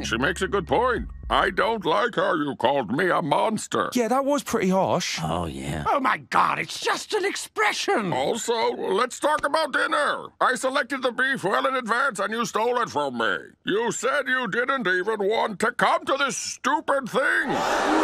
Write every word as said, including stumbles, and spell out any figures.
She makes a good point. I don't like how you called me a monster. Yeah, that was pretty harsh. Oh, yeah. Oh, my God, it's just an expression. Also, let's talk about dinner. I selected the beef well in advance and you stole it from me. You said you didn't even want to come to this stupid thing.